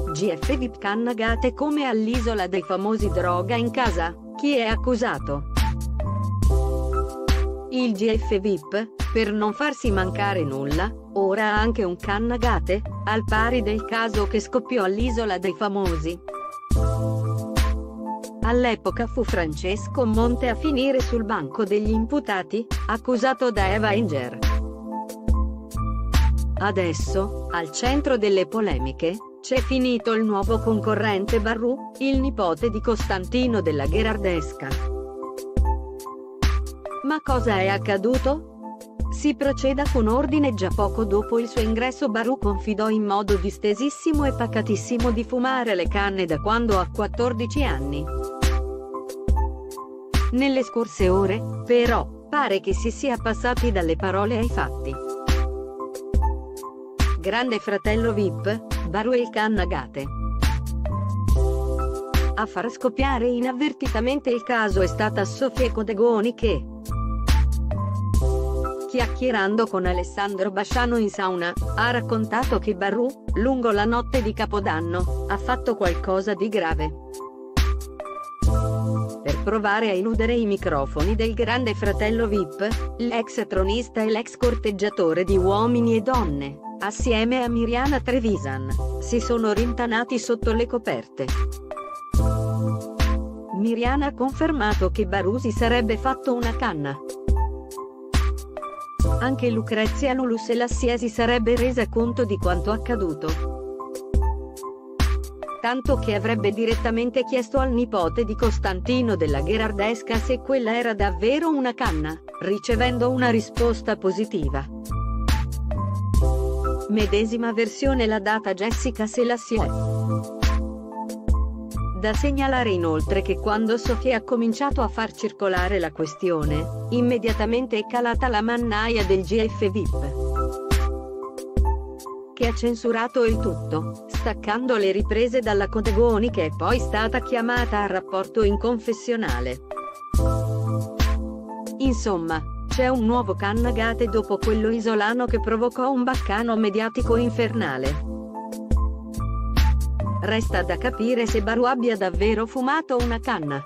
GF VIP Cannagate come all'Isola dei Famosi, droga in casa, chi è accusato? Il GF VIP, per non farsi mancare nulla, ora ha anche un Cannagate, al pari del caso che scoppiò all'Isola dei Famosi. All'epoca fu Francesco Monte a finire sul banco degli imputati, accusato da Eva Enger. Adesso, al centro delle polemiche, c'è finito il nuovo concorrente Barru, il nipote di Costantino della Gherardesca. Ma cosa è accaduto? Si proceda con ordine. Già poco dopo il suo ingresso Barru confidò in modo distesissimo e pacatissimo di fumare le canne da quando ha 14 anni. Nelle scorse ore, però, pare che si sia passati dalle parole ai fatti. Grande Fratello VIP, Barru e il Cannagate. A far scoppiare inavvertitamente il caso è stata Sofia Codegoni che, chiacchierando con Alessandro Basciano in sauna, ha raccontato che Barru, lungo la notte di Capodanno, ha fatto qualcosa di grave. Per provare a eludere i microfoni del Grande Fratello VIP, l'ex tronista e l'ex corteggiatore di uomini e donne, assieme a Miriana Trevisan, si sono rintanati sotto le coperte. Miriana ha confermato che Barru si sarebbe fatto una canna. Anche Lucrezia Lulu Selassie si sarebbe resa conto di quanto accaduto. Tanto che avrebbe direttamente chiesto al nipote di Costantino della Gherardesca se quella era davvero una canna, ricevendo una risposta positiva. Medesima versione la data Jessica Selassie. Da segnalare inoltre che quando Sofia ha cominciato a far circolare la questione, immediatamente è calata la mannaia del GF VIP, che ha censurato il tutto, staccando le riprese dalla Codegoni, che è poi stata chiamata a rapporto in confessionale. Insomma, c'è un nuovo Cannagate dopo quello isolano che provocò un baccano mediatico infernale. Resta da capire se Barru abbia davvero fumato una canna.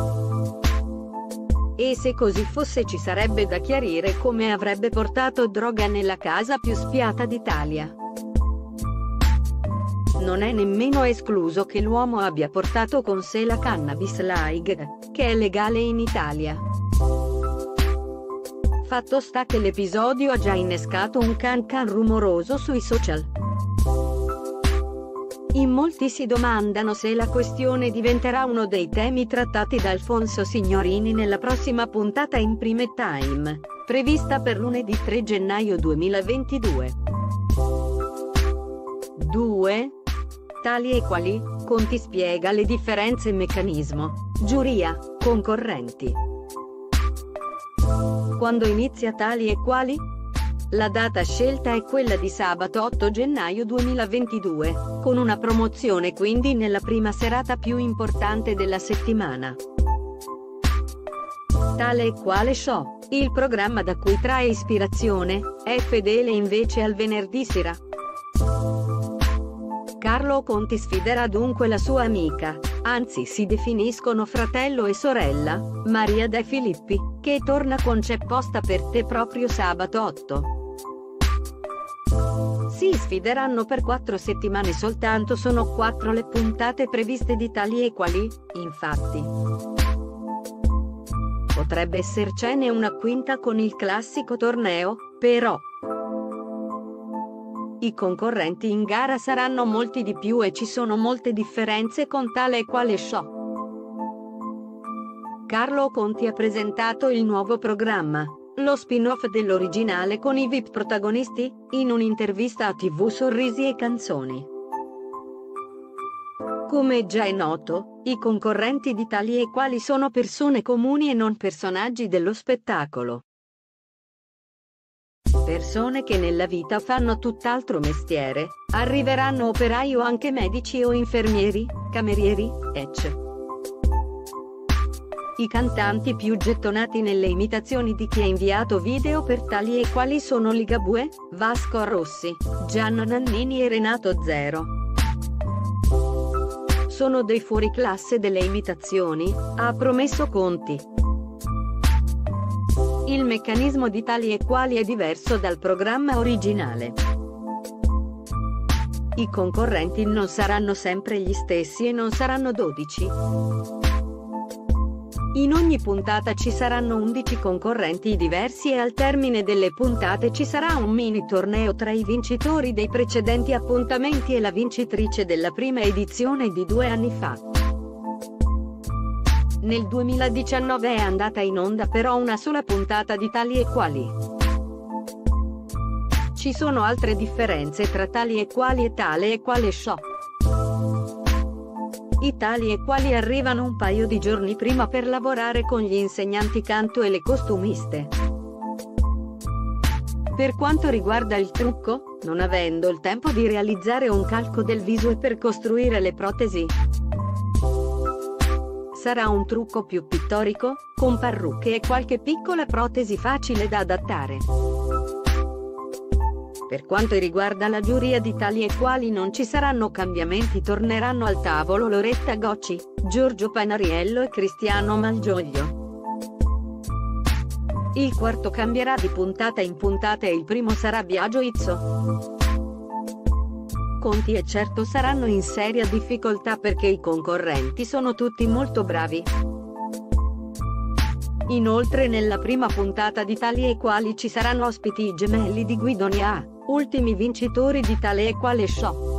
E se così fosse ci sarebbe da chiarire come avrebbe portato droga nella casa più spiata d'Italia. Non è nemmeno escluso che l'uomo abbia portato con sé la cannabis live, che è legale in Italia. Fatto sta che l'episodio ha già innescato un can rumoroso sui social. In molti si domandano se la questione diventerà uno dei temi trattati da Alfonso Signorini nella prossima puntata in Prime Time, prevista per lunedì 3 gennaio 2022. 2. Tali e quali, Conti spiega le differenze e meccanismo, giuria, concorrenti. Quando inizia Tali e quali? La data scelta è quella di sabato 8 gennaio 2022, con una promozione quindi nella prima serata più importante della settimana. Tale e quale show, il programma da cui trae ispirazione, è fedele invece al venerdì sera. Carlo Conti sfiderà dunque la sua amica, anzi si definiscono fratello e sorella, Maria De Filippi, che torna con C'è posta per te proprio sabato 8. Si sfideranno per 4 settimane soltanto, sono 4 le puntate previste di Tali e quali, infatti. Potrebbe essercene una quinta con il classico torneo, però. I concorrenti in gara saranno molti di più e ci sono molte differenze con Tale e quale show. Carlo Conti ha presentato il nuovo programma, lo spin-off dell'originale con i VIP protagonisti, in un'intervista a TV Sorrisi e Canzoni. Come già è noto, i concorrenti di Tali e quali sono persone comuni e non personaggi dello spettacolo. Persone che nella vita fanno tutt'altro mestiere, arriveranno operai o anche medici o infermieri, camerieri, ecc. I cantanti più gettonati nelle imitazioni di chi ha inviato video per Tali e quali sono Ligabue, Vasco Rossi, Gianna Nannini e Renato Zero. Sono dei fuoriclasse delle imitazioni, ha promesso Conti. Il meccanismo di Tali e Quali è diverso dal programma originale. I concorrenti non saranno sempre gli stessi e non saranno 12. In ogni puntata ci saranno 11 concorrenti diversi e al termine delle puntate ci sarà un mini torneo tra i vincitori dei precedenti appuntamenti e la vincitrice della prima edizione di 2 anni fa. Nel 2019 è andata in onda però una sola puntata di Tali e Quali. Ci sono altre differenze tra Tali e Quali e Tale e Quale Show. I Tali e Quali arrivano un paio di giorni prima per lavorare con gli insegnanti canto e le costumiste. Per quanto riguarda il trucco, non avendo il tempo di realizzare un calco del viso e per costruire le protesi, sarà un trucco più pittorico, con parrucche e qualche piccola protesi facile da adattare. Per quanto riguarda la giuria di Tali e Quali non ci saranno cambiamenti, torneranno al tavolo Loretta Gocci, Giorgio Panariello e Cristiano Malgioglio. Il quarto cambierà di puntata in puntata e il primo sarà Biagio Izzo. Conti e certo saranno in seria difficoltà perché i concorrenti sono tutti molto bravi. Inoltre nella prima puntata di Tali e Quali ci saranno ospiti i gemelli di Guidonia, ultimi vincitori di Tale e Quale Show.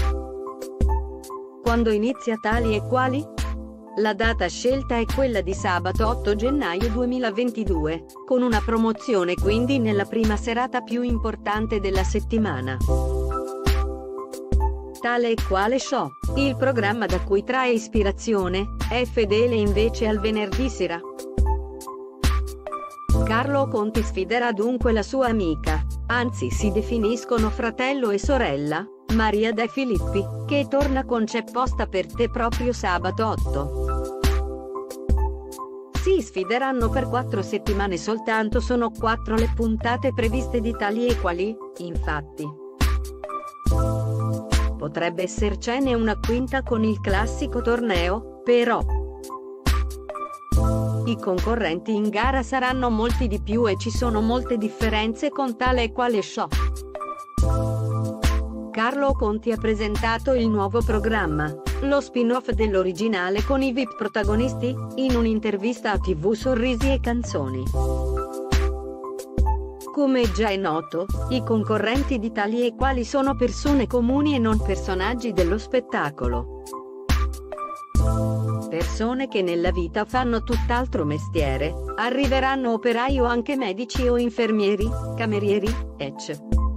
Quando inizia Tali e Quali? La data scelta è quella di sabato 8 gennaio 2022, con una promozione quindi nella prima serata più importante della settimana. Tale e Quale Show, il programma da cui trae ispirazione, è fedele invece al venerdì sera. Carlo Conti sfiderà dunque la sua amica, anzi si definiscono fratello e sorella, Maria De Filippi, che torna con C'è posta per te proprio sabato 8. Si sfideranno per 4 settimane soltanto, sono 4 le puntate previste di Tali e Quali, infatti. Potrebbe essercene una quinta con il classico torneo, però i concorrenti in gara saranno molti di più e ci sono molte differenze con Tale e Quale Show. Carlo Conti ha presentato il nuovo programma, lo spin-off dell'originale con i VIP protagonisti, in un'intervista a TV Sorrisi e Canzoni. Come già è noto, i concorrenti di Tali e Quali sono persone comuni e non personaggi dello spettacolo. Persone che nella vita fanno tutt'altro mestiere, arriveranno operai o anche medici o infermieri, camerieri, ecc.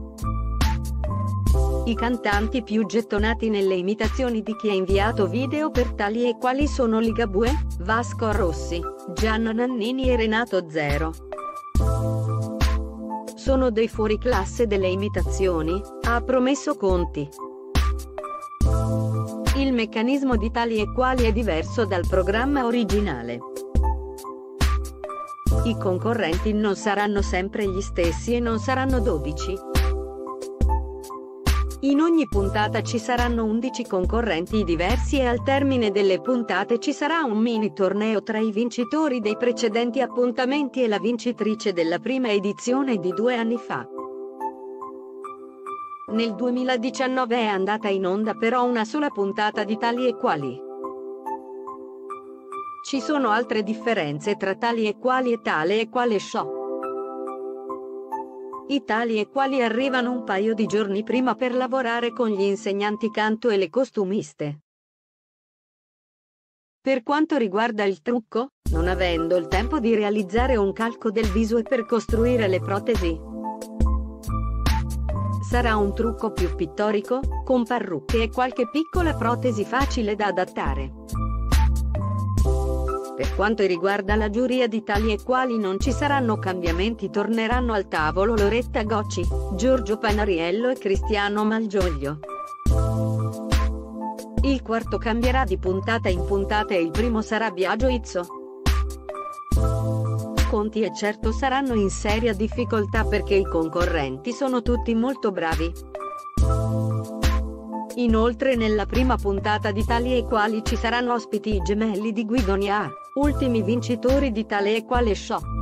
I cantanti più gettonati nelle imitazioni di chi ha inviato video per Tali e Quali sono Ligabue, Vasco Rossi, Gianna Nannini e Renato Zero. Sono dei fuoriclasse delle imitazioni, ha promesso Conti. Il meccanismo di Tali e Quali è diverso dal programma originale. I concorrenti non saranno sempre gli stessi e non saranno 12. In ogni puntata ci saranno 11 concorrenti diversi e al termine delle puntate ci sarà un mini torneo tra i vincitori dei precedenti appuntamenti e la vincitrice della prima edizione di 2 anni fa. Nel 2019 è andata in onda però una sola puntata di Tali e Quali. Ci sono altre differenze tra Tali e Quali e Tale e Quale Show. I Tali e Quali arrivano un paio di giorni prima per lavorare con gli insegnanti canto e le costumiste. Per quanto riguarda il trucco, non avendo il tempo di realizzare un calco del viso e per costruire le protesi, sarà un trucco più pittorico, con parrucche e qualche piccola protesi facile da adattare. Per quanto riguarda la giuria di Tali e Quali non ci saranno cambiamenti, torneranno al tavolo Loretta Gocci, Giorgio Panariello e Cristiano Malgioglio. Il quarto cambierà di puntata in puntata e il primo sarà Biagio Izzo. Conti e certo saranno in seria difficoltà perché i concorrenti sono tutti molto bravi. Inoltre nella prima puntata di Tali e Quali ci saranno ospiti i gemelli di Guidonia, ultimi vincitori di Tale e Quale Show.